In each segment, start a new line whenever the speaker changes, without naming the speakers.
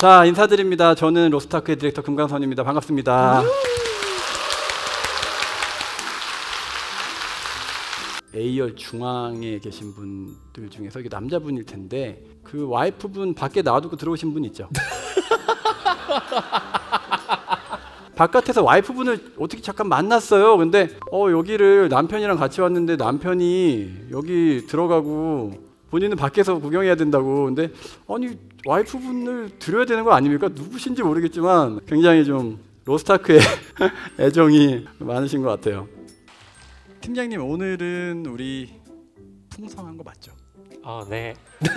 자, 인사드립니다. 저는 로스트아크의 디렉터 금강선입니다. 반갑습니다. A열 중앙에 계신 분들 중에서 이게 남자분일 텐데 그 와이프분 밖에 놔두고 들어오신 분 있죠? 바깥에서 와이프분을 어떻게 잠깐 만났어요. 근데 여기를 남편이랑 같이 왔는데 남편이 여기 들어가고 본인은 밖에서 구경해야 된다고. 근데 아니 와이프분을 드려야 되는 거 아닙니까? 누구신지 모르겠지만 굉장히 좀 로스트아크에 애정이 많으신 것 같아요. 팀장님, 오늘은 우리 풍성한 거 맞죠?
네.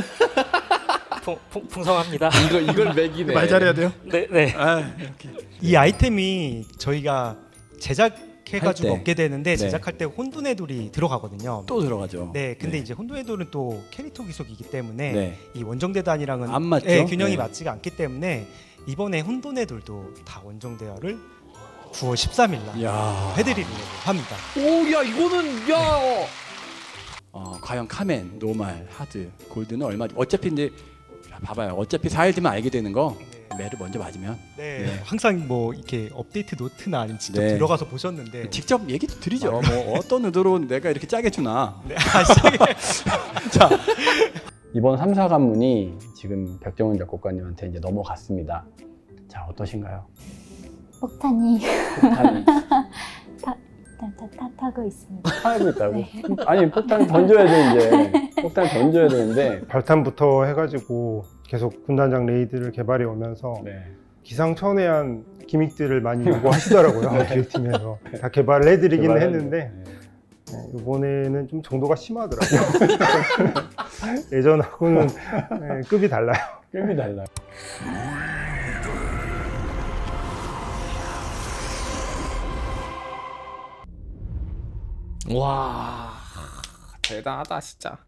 풍성합니다.
이걸 매기네.
말 잘해야 돼요?
네.
이렇게.
이 아이템이 저희가 제작해가지고 얻게 되는데
네.
제작할 때 혼돈의 돌이 들어가거든요.
또 들어가죠.
네, 근데 이제 혼돈의 돌은 또 캐릭터 귀속이기 때문에
네.
이 원정대단이랑은
안 맞죠?
균형이
네.
맞지가 않기 때문에 이번에 혼돈의 돌도 다 원정대화를 9월 13일 날 해드리려고 합니다.
오야 이거는 야.
과연 카멘, 노말, 하드, 골드는 얼마? 어차피 이제 봐봐요. 어차피 4일 뒤면 알게 되는 거. 매를 먼저 맞으면.
네. 항상 뭐 이렇게 업데이트 노트나 아니면 직접
네.
들어가서 보셨는데
직접 얘기 드리죠. 뭐 어떤 의도로 내가 이렇게 짜게 주나.
네.
자, 이번 3, 4관문이 지금 백정훈 작곡가님한테 이제 넘어갔습니다. 자, 어떠신가요?
폭탄이
폭탄이
타고 있습니다.
타고 있다고?
네.
아니, 폭탄 던져야 돼 이제. 폭탄 던져야 되는데.
발탄부터 해가지고 계속 군단장 레이드를 개발해 오면서
네.
기상천외한 기믹들을 많이 요구하시더라고요. 기획팀에서 다 개발을 해드리기는 했는데 이번에는 좀 정도가 심하더라고요. 예전하고는 급이 달라요.
급이 달라요.
와 대단하다 진짜.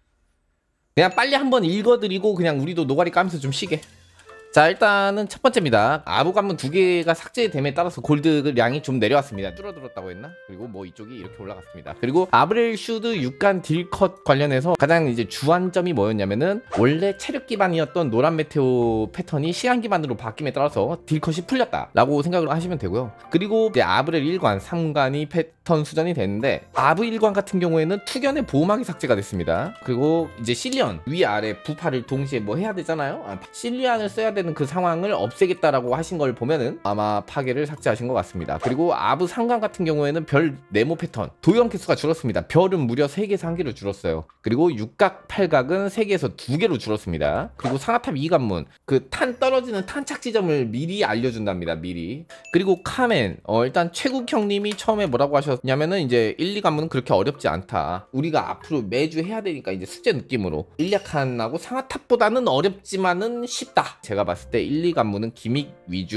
그냥 빨리 한번 읽어드리고 그냥 우리도 노가리 까면서 좀 쉬게. 자, 일단은 첫 번째입니다. 아부 관문 2개가 삭제됨에 따라서 골드량이 좀 내려왔습니다. 줄어들었다고 했나? 그리고 뭐 이쪽이 이렇게 올라갔습니다. 그리고 아브렐 슈드 6간 딜컷 관련해서 가장 이제 주안점이 뭐였냐면은 원래 체력 기반이었던 노란 메테오 패턴이 시간 기반으로 바뀜에 따라서 딜컷이 풀렸다 라고 생각을 하시면 되고요. 그리고 이제 아브렐 1관 3관이 패턴 수정이 됐는데 아부 1관 같은 경우에는 투견의 보호막이 삭제가 됐습니다. 그리고 이제 실리언 위아래 부파를 동시에 뭐 해야 되잖아요. 실리안을 써야 되는 그 상황을 없애겠다라고 하신 걸 보면은 아마 파괴를 삭제하신 것 같습니다. 그리고 아부 상관 같은 경우에는 별 네모 패턴 도형 개수가 줄었습니다. 별은 무려 3개에서 1개로 줄었어요. 그리고 6각 8각은 3개에서 2개로 줄었습니다. 그리고 상하탑 2관문 그 탄 떨어지는 탄착 지점을 미리 알려준답니다. 미리. 그리고 카멘 일단 최국 형님이 처음에 뭐라고 하셨냐면은 이제 1, 2관문은 그렇게 어렵지 않다. 우리가 앞으로 매주 해야 되니까 이제 숙제 느낌으로 일약한하고 상하탑보다는 어렵지만은 쉽다. 제가 봤을 때 1, 2관문은 기믹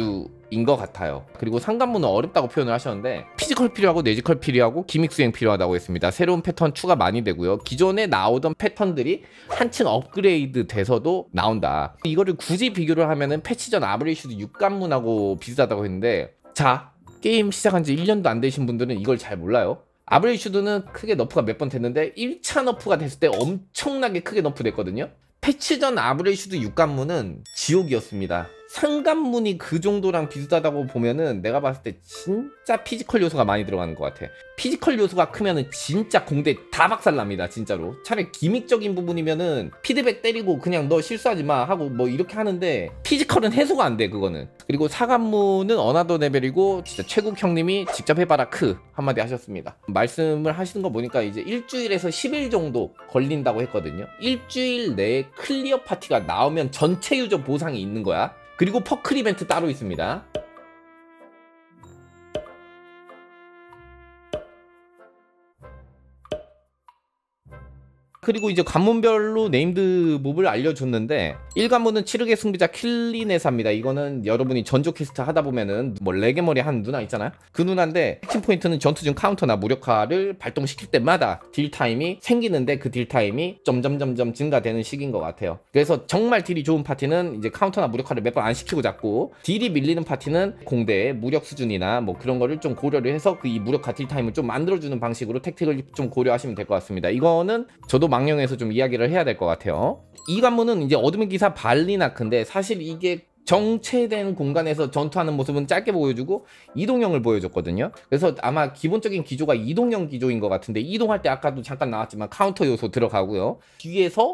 위주인 것 같아요. 그리고 3관문은 어렵다고 표현을 하셨는데 피지컬 필요하고 뇌지컬 필요하고 기믹 수행 필요하다고 했습니다. 새로운 패턴 추가 많이 되고요. 기존에 나오던 패턴들이 한층 업그레이드 돼서도 나온다. 이거를 굳이 비교를 하면은 패치 전 아브렐 슈드 6관문하고 비슷하다고 했는데 자, 게임 시작한 지 1년도 안 되신 분들은 이걸 잘 몰라요. 아브렐 슈드는 크게 너프가 몇 번 됐는데 1차 너프가 됐을 때 엄청나게 크게 너프 됐거든요. 패치 전 아브렐 슈드 6관문은 지옥이었습니다. 3관문이 그 정도랑 비슷하다고 보면은 내가 봤을 때 진짜 피지컬 요소가 많이 들어가는 것 같아. 피지컬 요소가 크면은 진짜 공대 다 박살납니다. 진짜로. 차라리 기믹적인 부분이면은 피드백 때리고 그냥 너 실수하지 마 하고 뭐 이렇게 하는데 피지컬은 해소가 안 돼 그거는. 그리고 4관문은 어나더 레벨이고 진짜 최국 형님이 직접 해봐라 크 한마디 하셨습니다. 말씀을 하시는 거 보니까 이제 일주일에서 10일 정도 걸린다고 했거든요. 일주일 내에 클리어 파티가 나오면 전체 유저 보상이 있는 거야. 그리고 퍼클 이벤트 따로 있습니다. 그리고 이제 관문별로 네임드 몹을 알려줬는데 1관문은 치르게 승비자 킬리네사입니다. 이거는 여러분이 전조 퀘스트 하다 보면은 뭐 레게머리 한 누나 있잖아요. 그 누나인데 핵심 포인트는 전투 중 카운터나 무력화를 발동시킬 때마다 딜 타임이 생기는데 그 딜 타임이 점점 증가되는 식인 것 같아요. 그래서 정말 딜이 좋은 파티는 이제 카운터나 무력화를 몇 번 안 시키고 잡고 딜이 밀리는 파티는 공대의 무력 수준이나 뭐 그런 거를 좀 고려를 해서 그 이 무력화 딜 타임을 좀 만들어주는 방식으로 택틱을 좀 고려하시면 될 것 같습니다. 이거는 저도 망령에서 좀 이야기를 해야 될 것 같아요. 이 관문은 이제 어둠의 기사 발리나크인데 사실 이게 정체된 공간에서 전투하는 모습은 짧게 보여주고 이동형을 보여줬거든요. 그래서 아마 기본적인 기조가 이동형 기조인 것 같은데, 이동할 때 아까도 잠깐 나왔지만 카운터 요소 들어가고요. 뒤에서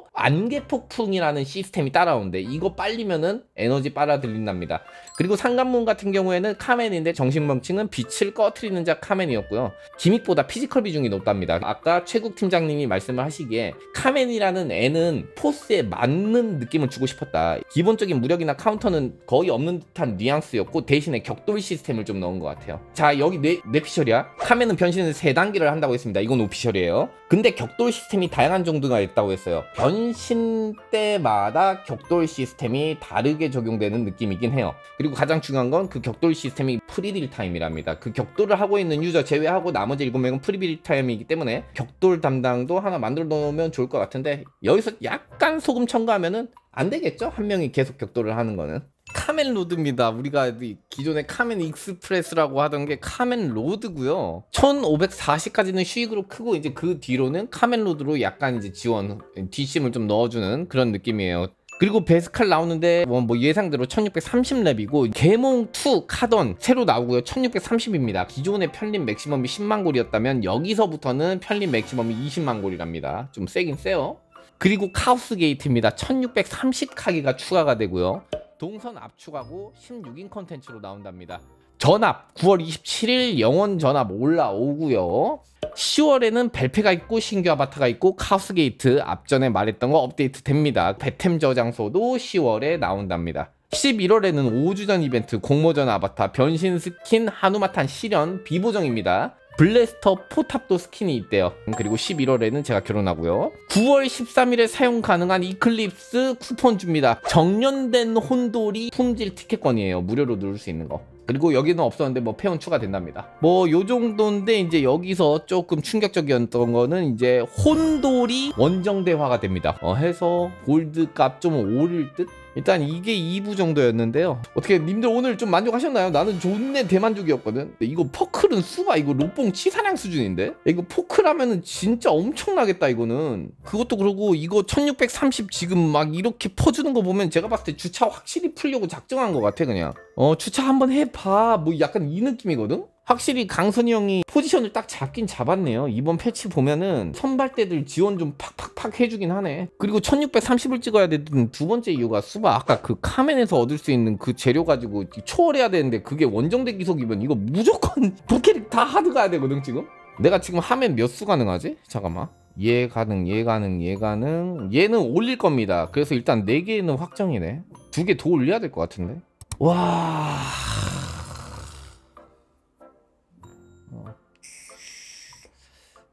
안개폭풍이라는 시스템이 따라오는데 이거 빨리면은 에너지 빨아들인답니다. 그리고 상관문 같은 경우에는 카멘인데 정식 명칭은 빛을 꺼트리는 자 카멘이었고요. 기믹보다 피지컬 비중이 높답니다. 아까 최국 팀장님이 말씀을 하시기에 카멘이라는 애는 포스에 맞는 느낌을 주고 싶었다. 기본적인 무력이나 카운터는 거의 없는 듯한 뉘앙스였고 대신에 격돌 시스템을 좀 넣은 것 같아요. 자, 여기 뇌피셜이야. 카멘은 변신을 3단계를 한다고 했습니다. 이건 오피셜이에요. 근데 격돌 시스템이 다양한 정도가 있다고 했어요. 변신 때마다 격돌 시스템이 다르게 적용되는 느낌이긴 해요. 그리고 가장 중요한 건 그 격돌 시스템이 프리딜 타임이랍니다. 그 격돌을 하고 있는 유저 제외하고 나머지 7명은 프리딜 타임이기 때문에 격돌 담당도 하나 만들어 놓으면 좋을 것 같은데, 여기서 약간 소금 첨가하면은 안 되겠죠? 한 명이 계속 격돌을 하는 거는. 카멘 로드입니다. 우리가 기존에 카멘 익스프레스라고 하던 게 카멘 로드고요. 1540까지는 슈익으로 크고 이제 그 뒤로는 카멘 로드로 약간 이제 지원, 뒷심을 좀 넣어주는 그런 느낌이에요. 그리고 베스칼 나오는데 뭐 예상대로 1630렙이고 개몽2 카던 새로 나오고요. 1630입니다. 기존의 편립 맥시멈이 10만 골이었다면 여기서부터는 편립 맥시멈이 20만 골이랍니다. 좀 세긴 세요. 그리고 카오스 게이트입니다. 1630카기가 추가가 되고요. 동선 압축하고 16인 컨텐츠로 나온답니다. 전압 9월 27일 영원 전압 올라오고요. 10월에는 벨페가 있고 신규 아바타가 있고 카오스 게이트 앞전에 말했던 거 업데이트 됩니다. 배템 저장소도 10월에 나온답니다. 11월에는 5주전 이벤트 공모전 아바타 변신 스킨 하누마탄 실현 비보정입니다. 블래스터 포탑도 스킨이 있대요. 그리고 11월에는 제가 결혼하고요. 9월 13일에 사용 가능한 이클립스 쿠폰 줍니다. 정년된 혼돌이 품질 티켓권이에요. 무료로 누를 수 있는 거. 그리고 여기는 없었는데 뭐 페온 추가된답니다. 뭐 요 정도인데 이제 여기서 조금 충격적이었던 거는 이제 혼돌이 원정대화가 됩니다. 해서 골드 값 좀 오를 듯? 일단 이게 2부 정도였는데요. 어떻게 님들 오늘 좀 만족하셨나요? 나는 존내 대만족이었거든. 근데 이거 퍼클은 수바 이거 롯봉 치사량 수준인데? 이거 포클하면은 진짜 엄청나겠다 이거는. 그것도 그러고 이거 1630 지금 막 이렇게 퍼주는 거 보면 제가 봤을 때 주차 확실히 풀려고 작정한 것 같아 그냥. 주차 한번 해봐 뭐 약간 이 느낌이거든? 확실히 강선이 형이 포지션을 딱 잡긴 잡았네요. 이번 패치 보면은 선발대들 지원 좀 팍팍팍 해주긴 하네. 그리고 1630을 찍어야 되는 두 번째 이유가 수바 아까 그 카멘에서 얻을 수 있는 그 재료 가지고 초월해야 되는데 그게 원정대 기속이면 이거 무조건 도캐릭 다 하드 가야 되거든 지금? 내가 지금 하면 몇 수 가능하지? 잠깐만. 얘 가능, 얘 가능, 얘 가능. 얘는 올릴 겁니다. 그래서 일단 4개는 확정이네. 2개 더 올려야 될 것 같은데. 와...